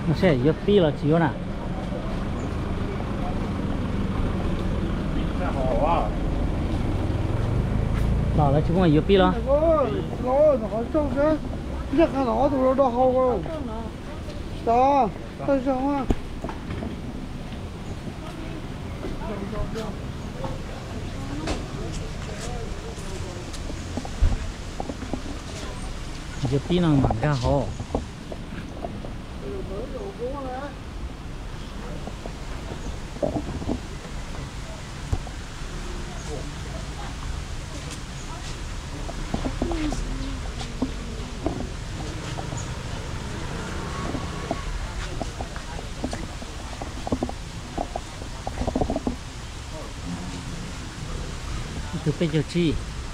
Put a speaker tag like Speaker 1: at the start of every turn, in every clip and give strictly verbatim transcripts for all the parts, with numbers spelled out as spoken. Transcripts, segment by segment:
Speaker 1: nó sẽ yếu tí là chiếu nè đó là chúng mày yếu tí đó
Speaker 2: nó nó trông thế chắc là nó tụi nó đau không đó tại sao á
Speaker 1: yếu tí nó mặn ra hồ từ bây giờ chi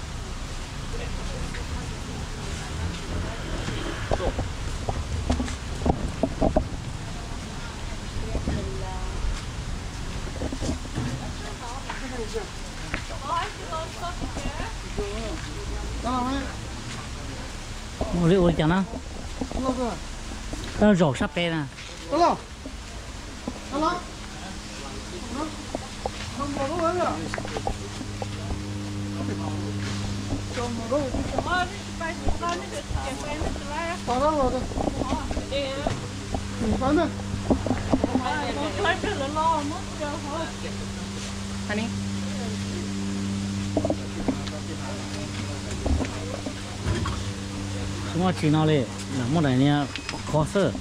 Speaker 1: mua liệu chẳng nào nó rổ sắp bè nè
Speaker 2: đó đó không có đâu hết à Tao đó rồi. Bán đây. Anh đi.
Speaker 1: chúng ta chỉ nói là một đại nha khó sợ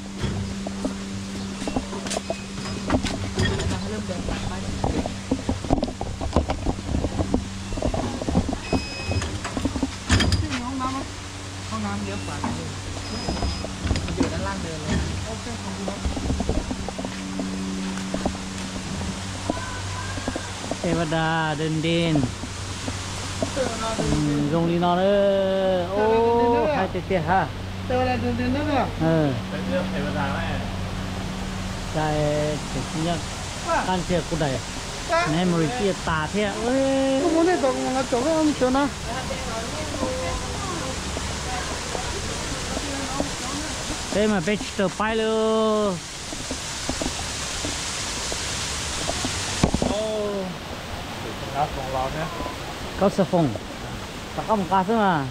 Speaker 1: Tây Bắc Đà đền đền dùng đi nó nữa ô hai tiệt tiệt ha
Speaker 2: Tây là đền đền nữa
Speaker 1: ừ Tây Bắc Đà này cái cái nhất can thiệp của đây này mới kia tà thế ơi
Speaker 2: không muốn này tao là chỗ cái ông chỗ nào
Speaker 1: đây mà bé tờ pai luôn
Speaker 3: cá phòng lò nhé
Speaker 1: có sờ phồng ta có một cá thôi mà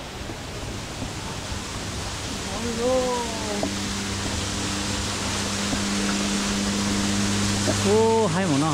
Speaker 1: ô hay một nó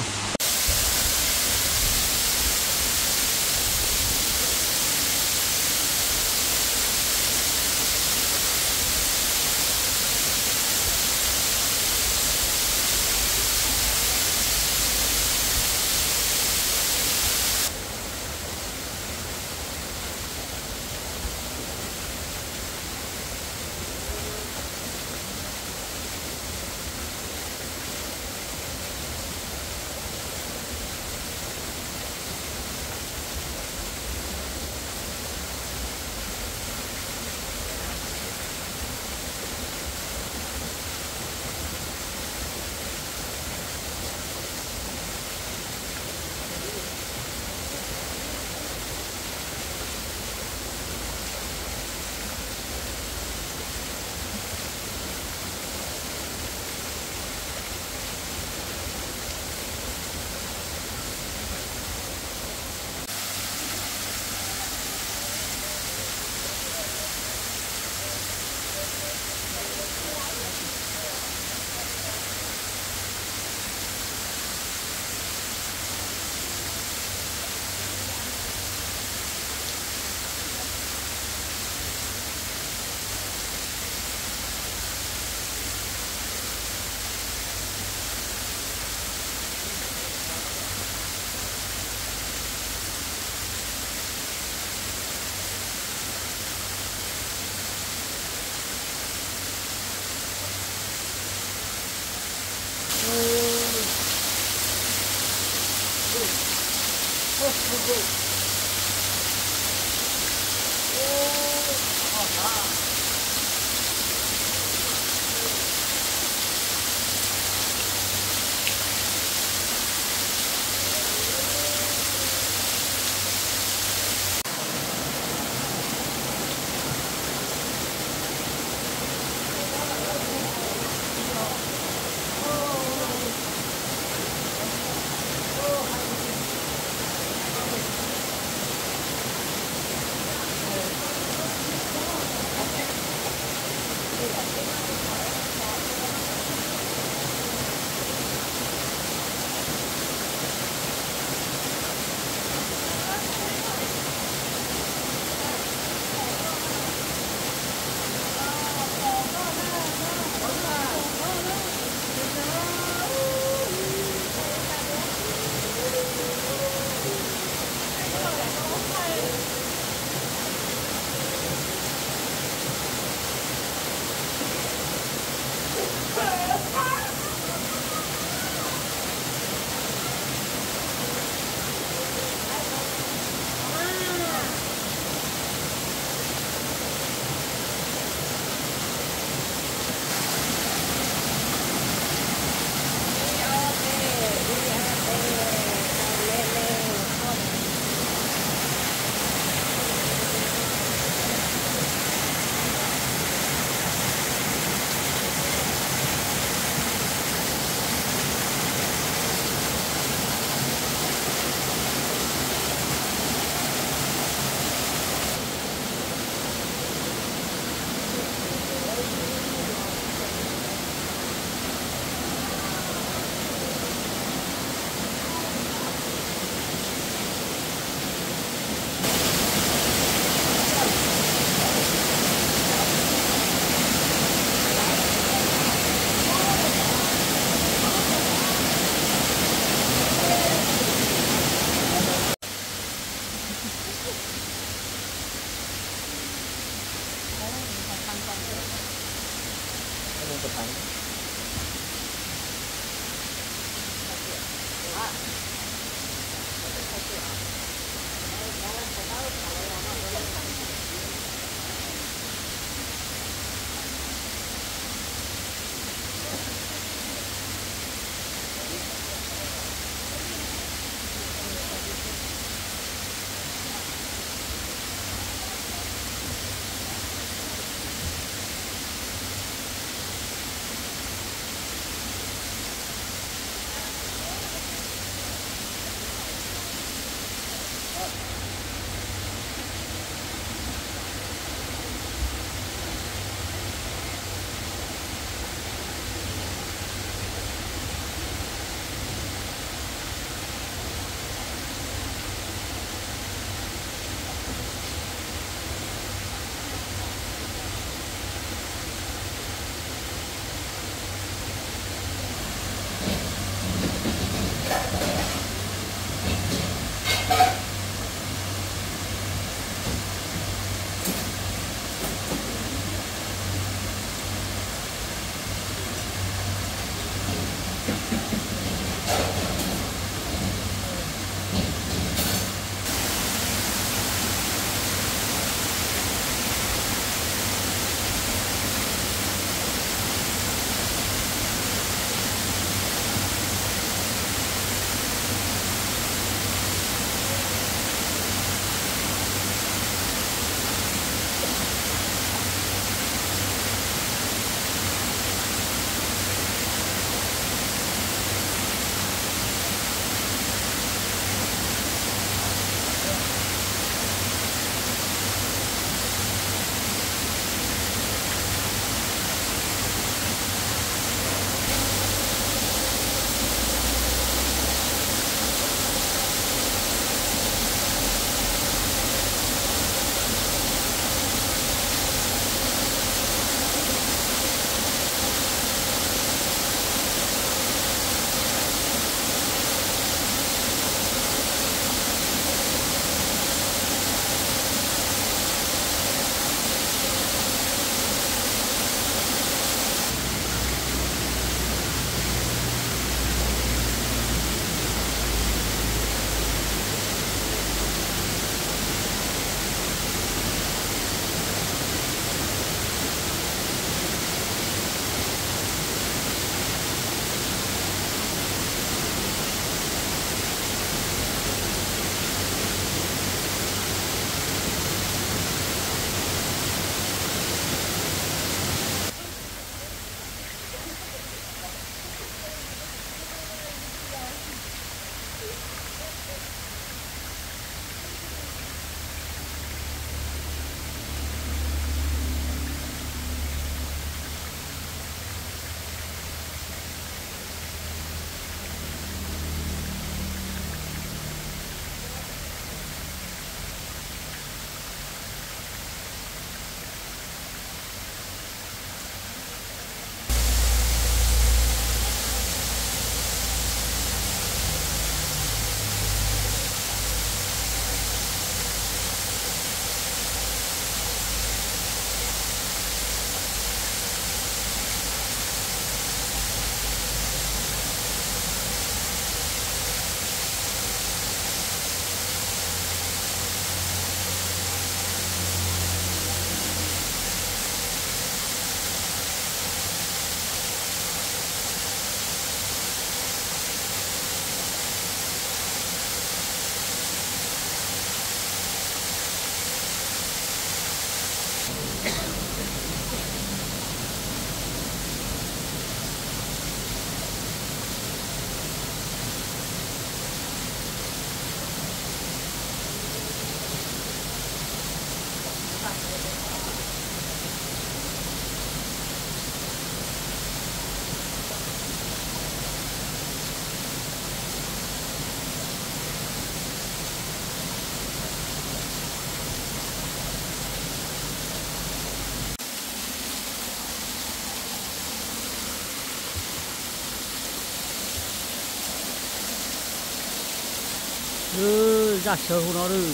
Speaker 1: ừ ra sờ của nó đi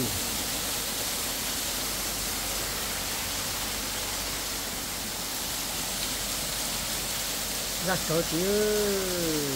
Speaker 1: ra sờ chứ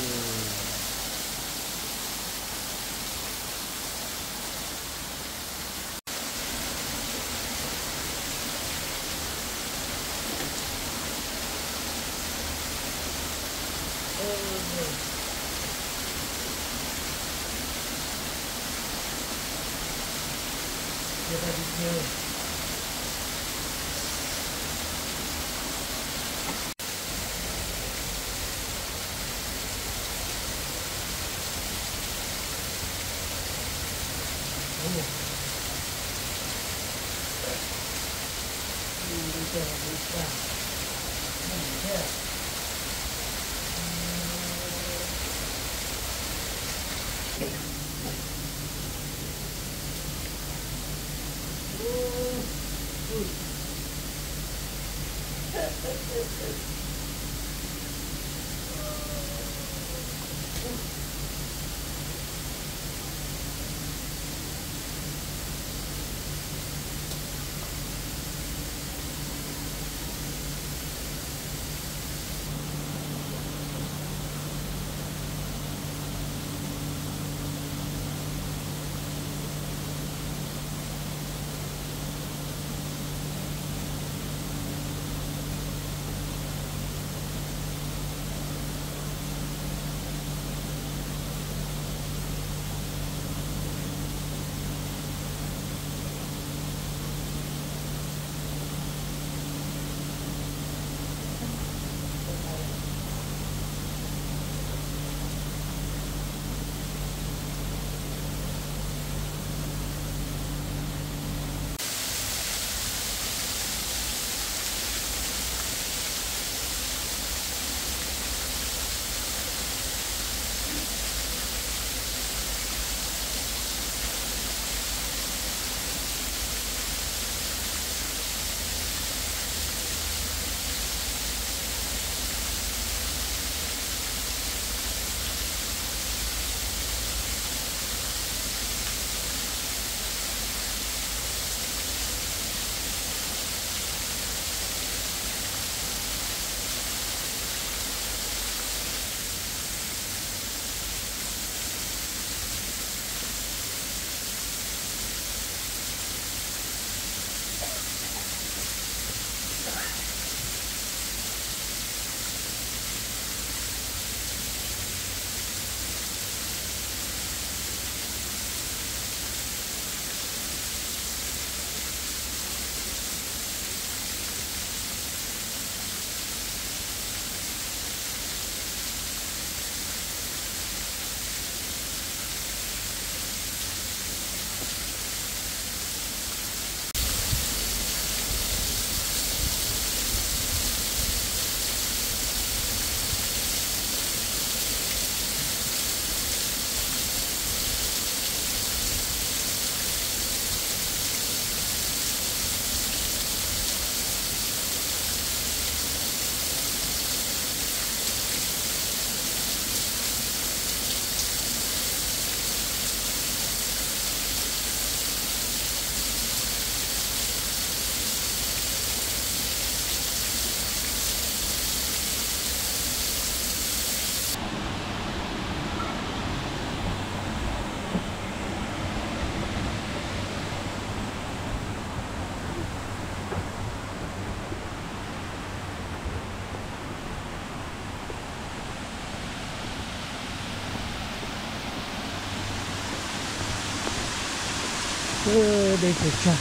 Speaker 1: ừ đây phải chờ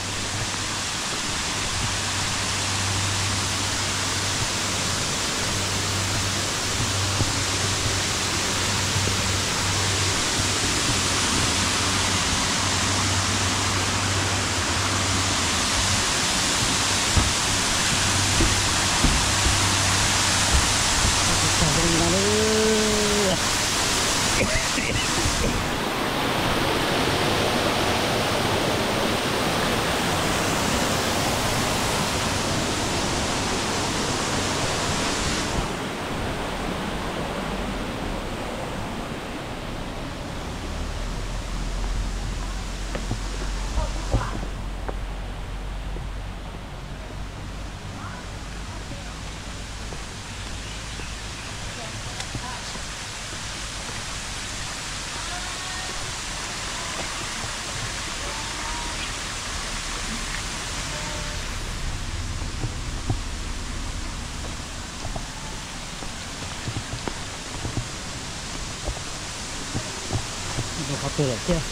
Speaker 1: từ lại kia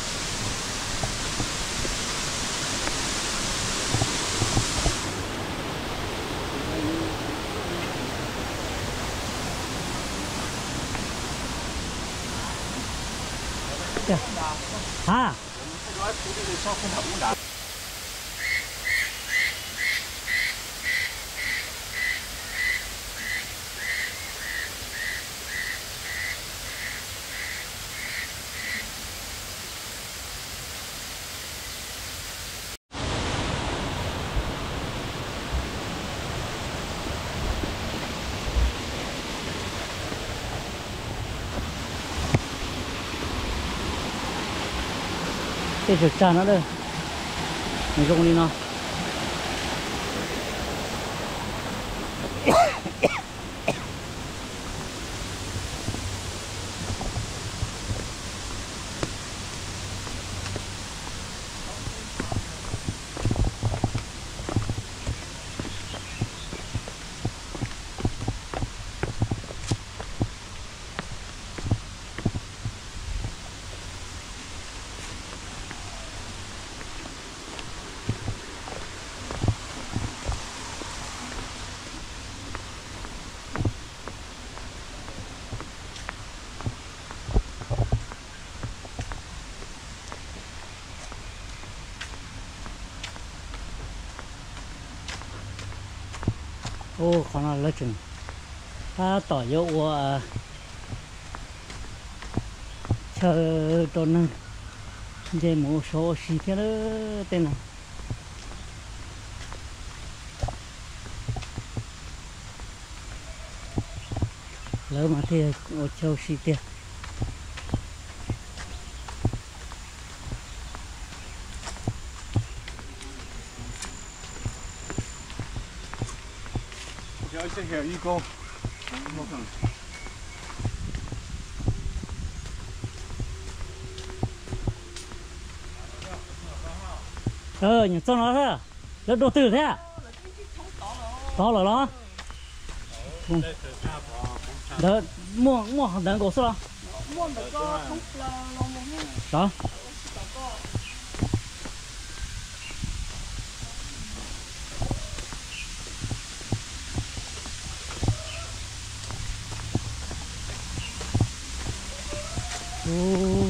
Speaker 1: hả cái việc trà nó đây mình dùng đi nào ô còn là lấy chừng ta tỏ dấu à chờ cho nên để một số xí thế đó tên nào lỡ mà thì ở châu xí tiền
Speaker 3: Giờ sẽ hiểu ý cô.
Speaker 1: ờ những cho nó thế nó đồ tử thế à to rồi đó đó mua mua hàng đàn cổ sao đó ô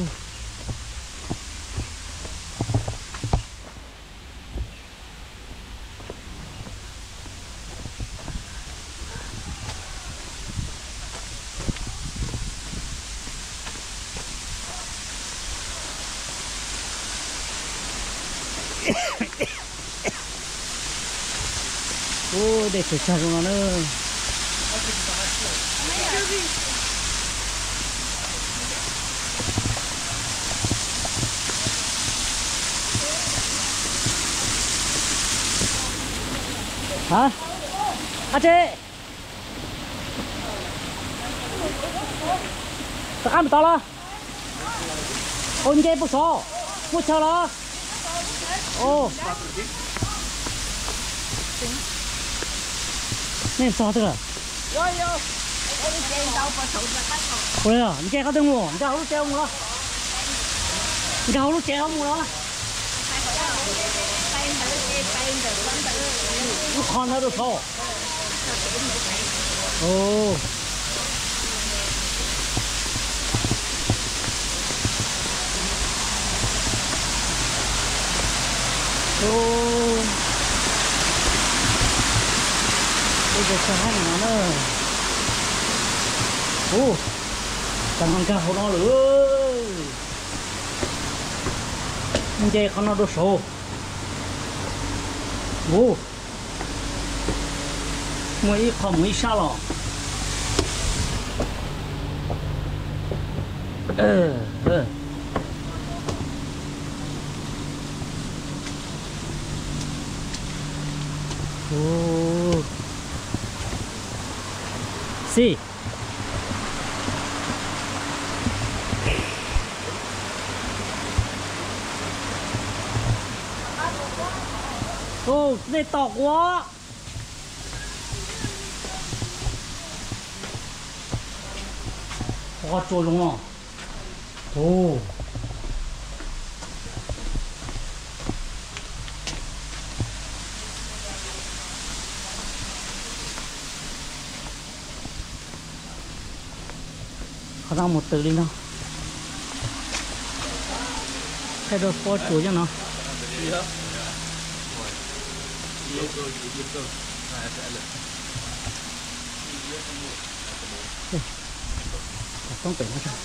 Speaker 1: ô để thử cho nó nữa hả à chị tao ăn tao lo ôn cái bút số bút số lo ô nên sao thế à ôi à你这个等我你这好路接我了你这好路接我了我看他都吵哦哦这个小孩子呢哦刚刚干好多了你这看到都熟哦我一烤没下了呃呃哦 sì ô này to quá quá trôi luôn à ô có đang một từ đi nó thay đổi phốt chủ cho nó không phải nó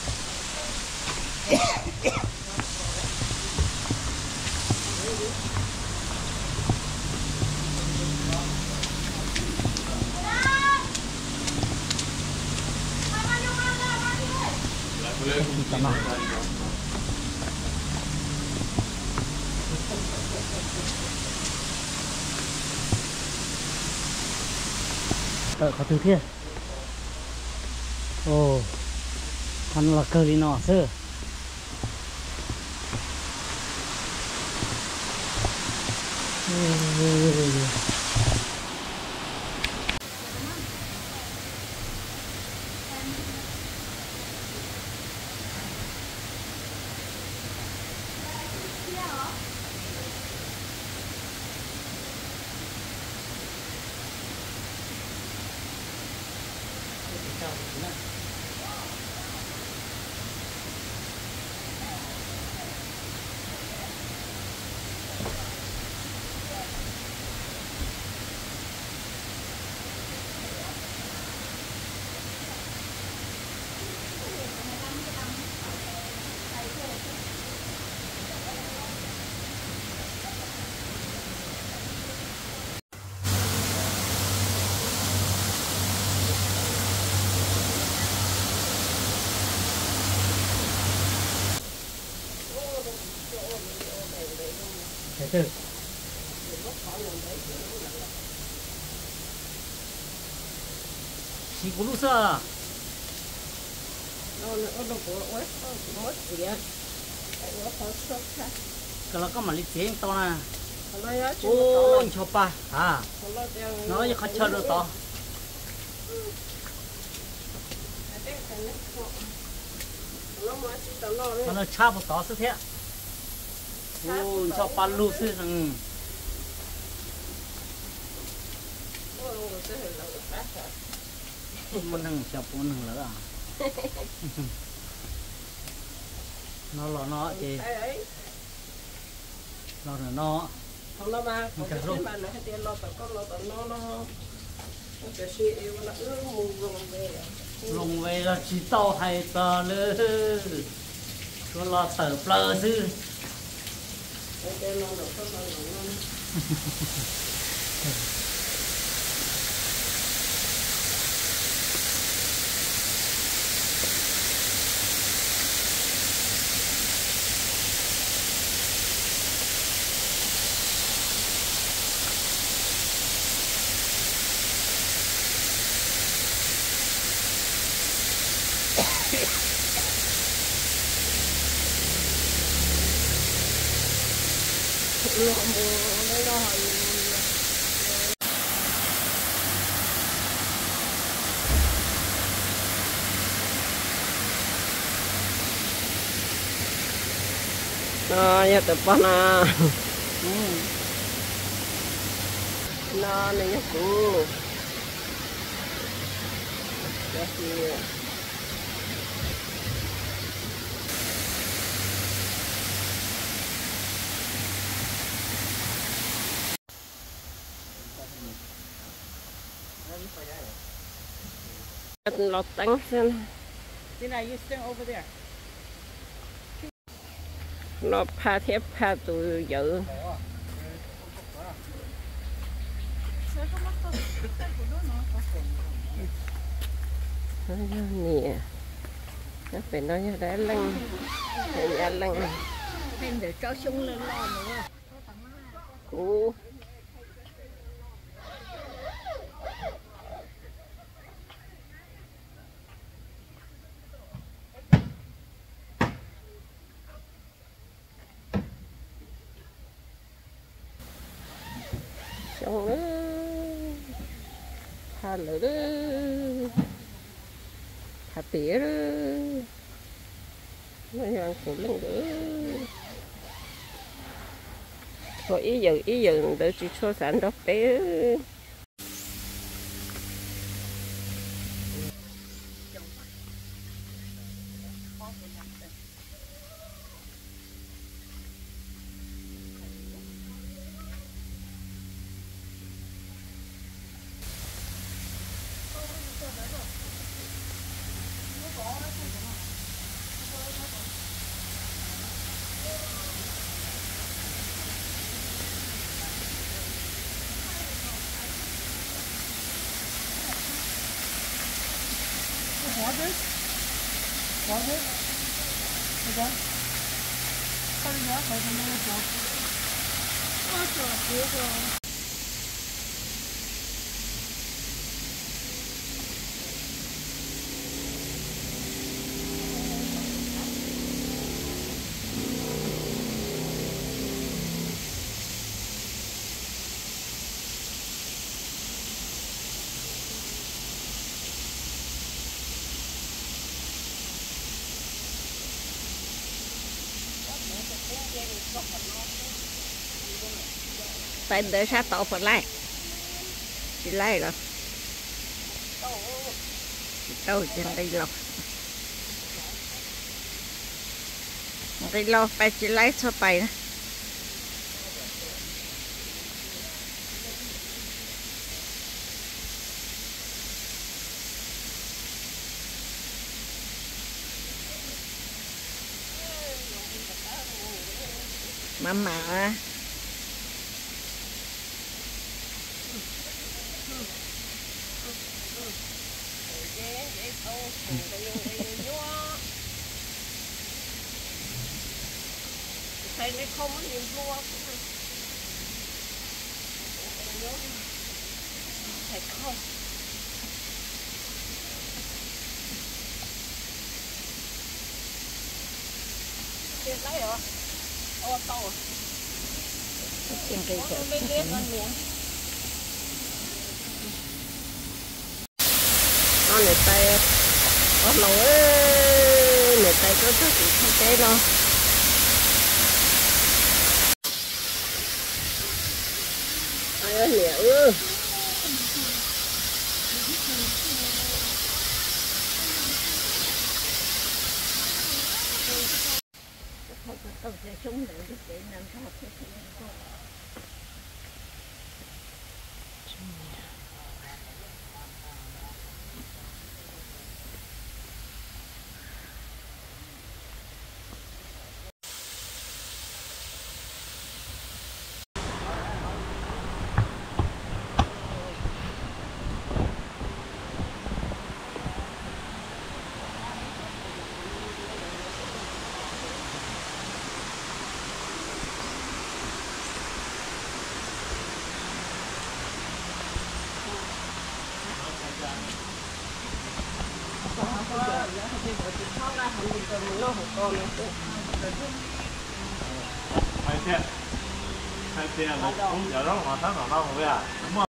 Speaker 1: cảm ơn ờ có thứ thiệt ồ hắn là cờ đi nọ sơ từ chỉ có lúc sao cái là có mà lịch trình to nè ôi chụp à à nó như khách chơi được to nó chắp một to thế ôi cho pan lu sư thằng mình thằng chập mình thằng nữa à nó lo nó chị lo là nó
Speaker 4: không lo mà không cái mà nó hay tiền lo tao con lo tao nó nó cái gì yêu nó cứ mù lùng về
Speaker 1: lùng về là chỉ tao hay tao nữa có lo tờ plơ sư
Speaker 4: cái nó nó không nó nó nó nhớ tập bao na nó này nhớ cũ cái gì lọt tánh xem nó pha thép pha tụi vợ nè nó phải nói như đá lăng để nhà lăng
Speaker 5: em để cho sung lên lo nữa
Speaker 4: cũ xong nữa thà lửa đó thà tỉa đó nó ăn phụ lưng nữa thôi ý giờ ý giờ để chị cho sản đó bé
Speaker 2: What is? What is? Okay. Sao đi nữa? Mày không nghe được.
Speaker 5: Ôi trời ơi. Phải đợi sát tàu phải lại chị lại rồi đâu chẳng đây lo đây lo phải chị lấy cho tay nữa mama thầy này không có nhiều vua thầy không tiền lấy rồi ô tô tiền cây chợ nó người ta có lỗi người ta có thức gì không té nó ai ơi liệu không sẽ súng để để làm sao thế
Speaker 3: Hai xe, hai xe là cũng giờ đó họ thắng họ đâu rồi à?